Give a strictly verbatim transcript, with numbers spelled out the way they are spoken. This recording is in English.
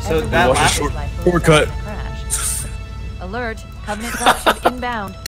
So that Watch last the short, shortcut. Alert, Covenant dropship inbound.